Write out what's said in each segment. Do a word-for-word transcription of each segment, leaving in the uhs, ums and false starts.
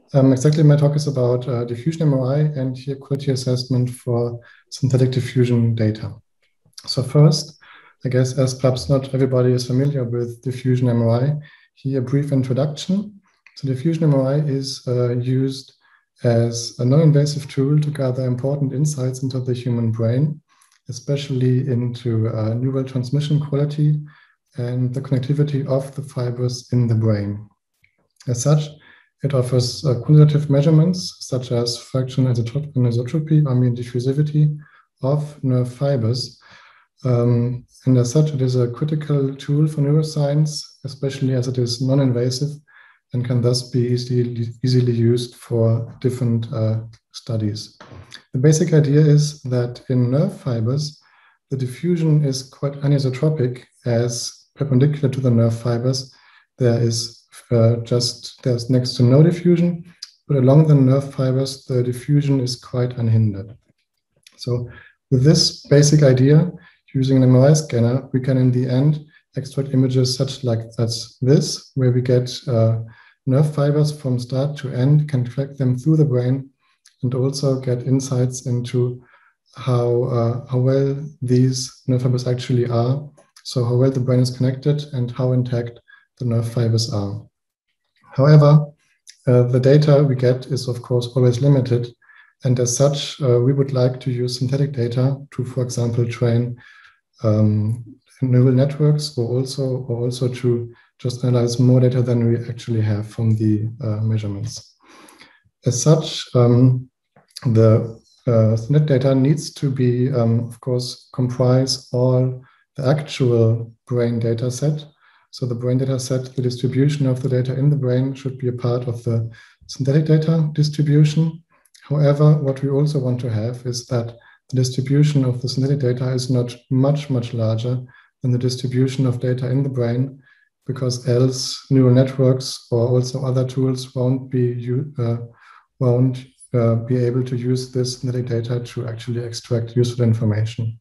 Um, exactly, my talk is about uh, diffusion M R I and here quality assessment for synthetic diffusion data. So first, I guess as perhaps not everybody is familiar with diffusion M R I, here a brief introduction. So diffusion M R I is uh, used as a non-invasive tool to gather important insights into the human brain, especially into uh, neural transmission quality and the connectivity of the fibers in the brain. As such, it offers uh, quantitative measurements such as fractional anisotropy, I mean diffusivity of nerve fibers. Um, and as such, it is a critical tool for neuroscience, especially as it is non-invasive and can thus be easily, easily used for different uh, studies. The basic idea is that in nerve fibers, the diffusion is quite anisotropic, as perpendicular to the nerve fibers, there is uh, just, there's next to no diffusion, but along the nerve fibers, the diffusion is quite unhindered. So with this basic idea, using an M R I scanner, we can in the end extract images such like as this, where we get uh, nerve fibers from start to end, can track them through the brain, and also get insights into how, uh, how well these nerve fibers actually are, so how well the brain is connected and how intact the nerve fibers are. However, uh, the data we get is of course always limited, and as such, uh, we would like to use synthetic data to, for example, train um, neural networks, or also, or also to just analyze more data than we actually have from the uh, measurements. As such, um, the uh, synthetic data needs to be, um, of course, comprise all the actual brain data set. So the brain data set, the distribution of the data in the brain should be a part of the synthetic data distribution. However, what we also want to have is that the distribution of the synthetic data is not much, much larger than the distribution of data in the brain, because else neural networks or also other tools won't be, uh, won't, uh, be able to use this synthetic data to actually extract useful information.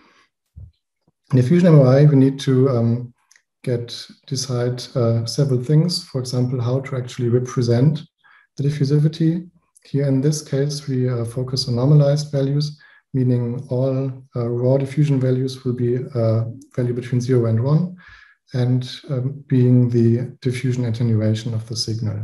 In diffusion M R I, we need to um, get decide uh, several things. For example, how to actually represent the diffusivity. Here in this case, we uh, focus on normalized values, meaning all uh, raw diffusion values will be a value between zero and one, and um, being the diffusion attenuation of the signal.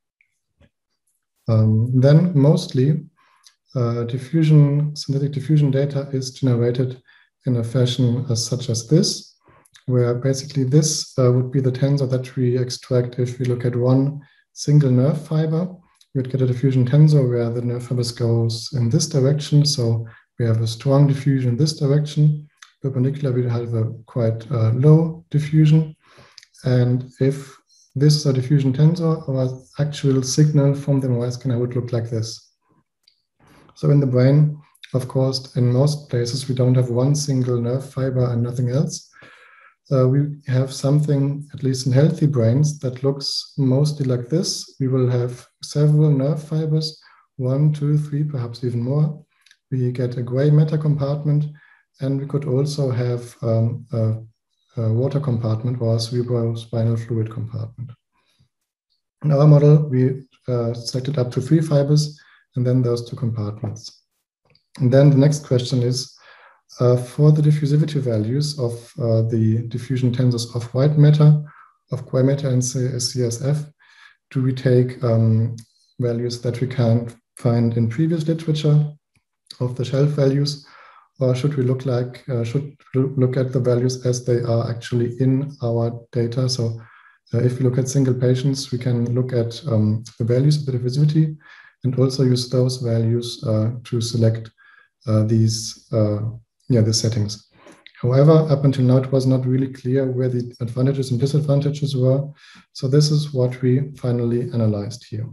Um, then mostly uh, diffusion, synthetic diffusion data is generated in a fashion as such as this, where basically this uh, would be the tensor that we extract if we look at one single nerve fiber. We would get a diffusion tensor where the nerve fibers goes in this direction. So we have a strong diffusion in this direction. Perpendicular, we have a quite uh, low diffusion. And if this is a diffusion tensor, our actual signal from the M R I scanner would look like this. So in the brain, of course, in most places, we don't have one single nerve fiber and nothing else. Uh, we have something, at least in healthy brains, that looks mostly like this. We will have several nerve fibers, one, two, three, perhaps even more. We get a gray matter compartment, and we could also have um, a, a water compartment or a cerebrospinal fluid compartment. In our model, we uh, selected up to three fibers and then those two compartments. And then the next question is, Uh, for the diffusivity values of uh, the diffusion tensors of white matter, of gray matter and C S F, do we take um, values that we can find in previous literature of the shelf values, or should we look like uh, should look at the values as they are actually in our data? So uh, if we look at single patients, we can look at um, the values of the diffusivity and also use those values uh, to select uh, these uh, Yeah, the settings. However, up until now, it was not really clear where the advantages and disadvantages were. So this is what we finally analyzed here.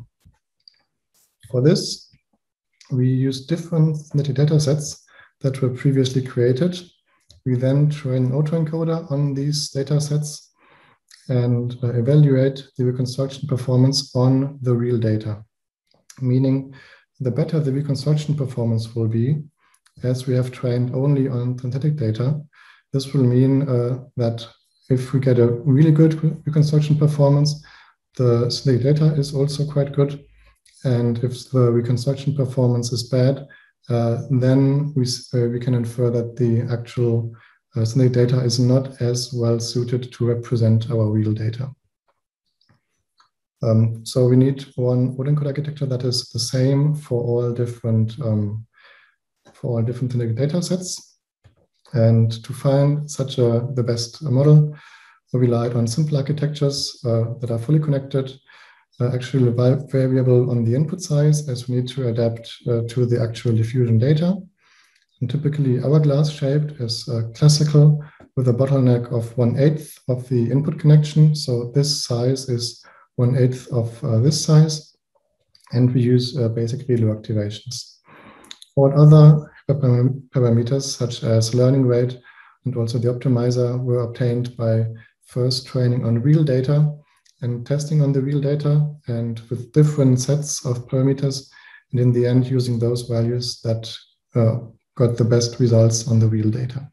For this, we used different synthetic data sets that were previously created. We then train an autoencoder on these data sets and uh, evaluate the reconstruction performance on the real data. Meaning, the better the reconstruction performance will be, as we have trained only on synthetic data, this will mean uh, that if we get a really good reconstruction performance, the synthetic data is also quite good. And if the reconstruction performance is bad, uh, then we, uh, we can infer that the actual uh, synthetic data is not as well suited to represent our real data. Um, so we need one ODENCODE architecture that is the same for all different um, for all different synthetic data sets. And to find such a the best model, we relied on simple architectures uh, that are fully connected, uh, actually variable on the input size, as we need to adapt uh, to the actual diffusion data. And typically hourglass shaped is uh, classical with a bottleneck of one eighth of the input connection. So this size is one eighth of uh, this size, and we use uh, basic VLOO activations. All other parameters, such as learning rate and also the optimizer, were obtained by first training on real data and testing on the real data, and with different sets of parameters, and in the end using those values that uh, got the best results on the real data.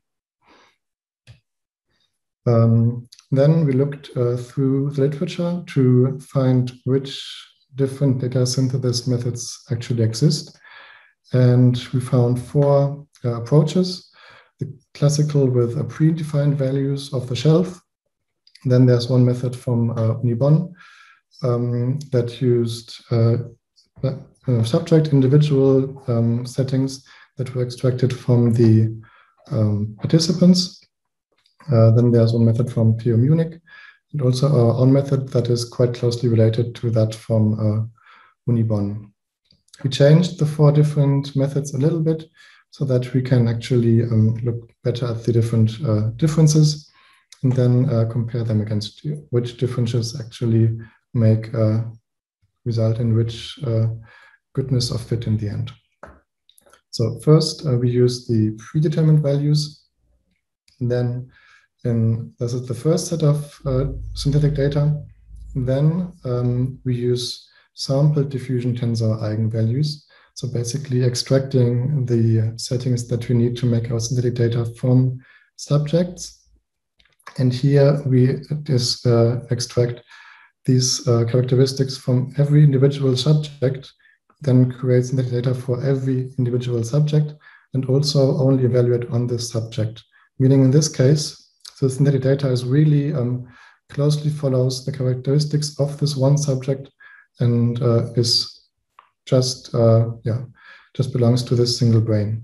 Um, then we looked uh, through the literature to find which different data synthesis methods actually exist. And we found four uh, approaches: the classical with a predefined values of the shelf. Then there's one method from uh, Uni Bonn um, that used uh, uh, subject individual um, settings that were extracted from the um, participants. Uh, then there's one method from P U Munich, and also our own method that is quite closely related to that from uh, Uni Bonn. We changed the four different methods a little bit so that we can actually um, look better at the different uh, differences, and then uh, compare them against which differences actually make uh, result in which uh, goodness of fit in the end. So first, uh, we use the predetermined values. And then in, this is the first set of uh, synthetic data. And then um, we use sampled diffusion tensor eigenvalues. So basically extracting the settings that we need to make our synthetic data from subjects. And here we just uh, extract these uh, characteristics from every individual subject, then create synthetic data for every individual subject, and also only evaluate on this subject. Meaning in this case, the synthetic data is really um, closely follows the characteristics of this one subject, and uh, is just uh, yeah just belongs to this single brain.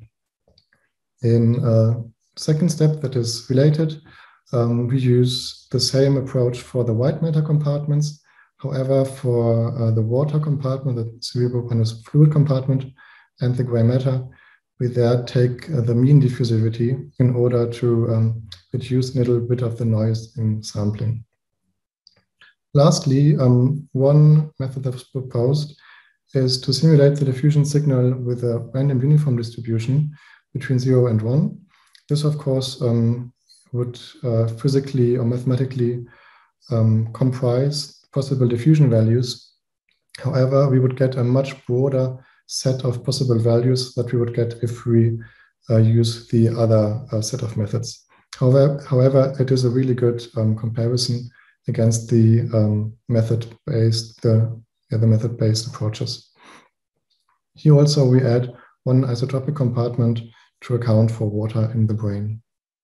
In uh, second step that is related, um, we use the same approach for the white matter compartments. However, for uh, the water compartment, the cerebrospinous fluid compartment, and the gray matter, we there take uh, the mean diffusivity in order to um, reduce a little bit of the noise in sampling. Lastly, um, one method that was proposed is to simulate the diffusion signal with a random uniform distribution between zero and one. This, of course, um, would uh, physically or mathematically um, comprise possible diffusion values. However, we would get a much broader set of possible values that we would get if we uh, use the other uh, set of methods. However, however, it is a really good um, comparison against the um, method-based the, yeah, the method-based approaches. Here also we add one isotropic compartment to account for water in the brain.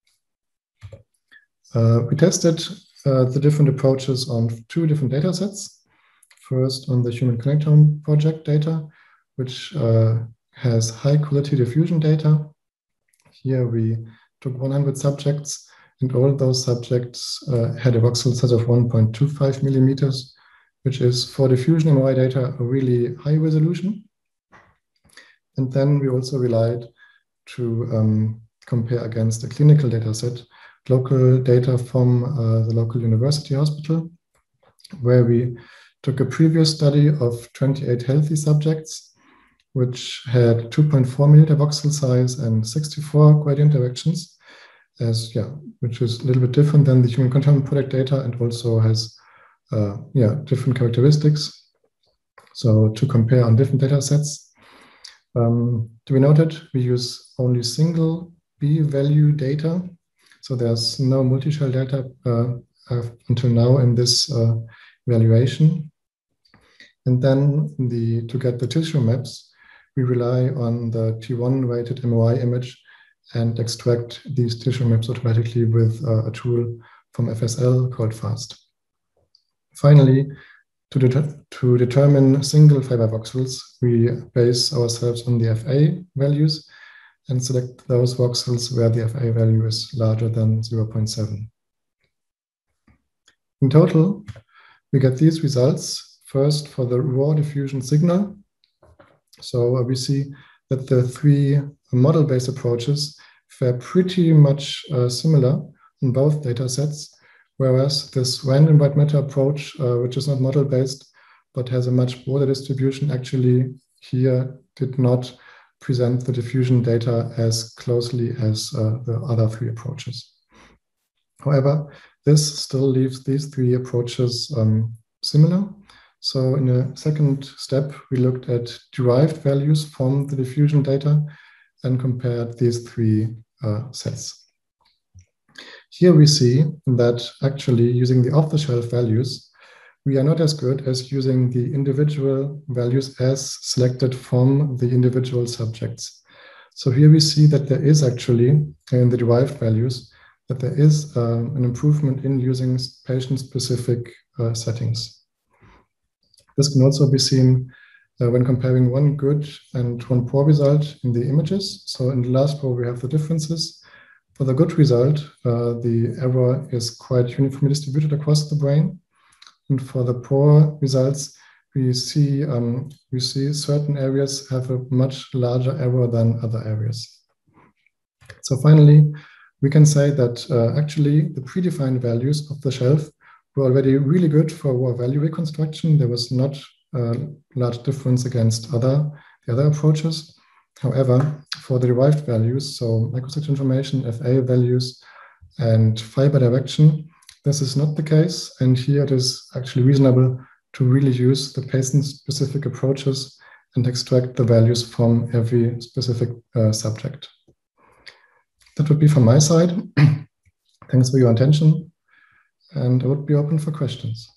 Uh, we tested uh, the different approaches on two different data sets. First, on the Human Connectome project data, which uh, has high quality diffusion data. Here we took one hundred subjects, and all those subjects uh, had a voxel size of one point two five millimeters, which is for diffusion M R I data a really high resolution. And then we also relied to um, compare against a clinical data set, local data from uh, the local university hospital, where we took a previous study of twenty-eight healthy subjects, which had two point four millimeter voxel size and sixty-four gradient directions, as yeah, which is a little bit different than the Human Connectome project data, and also has uh, yeah different characteristics. So to compare on different data sets, um, to be noted, we use only single B-value data. So there's no multi-shell data uh, until now in this uh, evaluation. And then the, to get the tissue maps, we rely on the T one weighted M R I image and extract these tissue maps automatically with uh, a tool from F S L called FAST. Finally, to, det to determine single fiber voxels, we base ourselves on the F A values and select those voxels where the F A value is larger than zero point seven. In total, we get these results first for the raw diffusion signal. So uh, we see that the three model-based approaches fare pretty much uh, similar in both data sets, whereas this random white matter approach, uh, which is not model-based, but has a much broader distribution, actually here did not present the diffusion data as closely as uh, the other three approaches. However, this still leaves these three approaches um, similar. So in a second step, we looked at derived values from the diffusion data and compared these three uh, sets. Here we see that actually using the off-the-shelf values, we are not as good as using the individual values as selected from the individual subjects. So here we see that there is actually, in the derived values, that there is uh, an improvement in using patient-specific uh, settings. This can also be seen uh, when comparing one good and one poor result in the images. So in the last row, we have the differences. For the good result, uh, the error is quite uniformly distributed across the brain. And for the poor results, we see, um, we see certain areas have a much larger error than other areas. So finally, we can say that uh, actually the predefined values of the shelf were already really good for raw value reconstruction. There was not a large difference against other, the other approaches. However, for the derived values, so microstructure information, F A values, and fiber direction, this is not the case. And here it is actually reasonable to really use the patient-specific approaches and extract the values from every specific uh, subject. That would be from my side. Thanks for your attention, and I would be open for questions.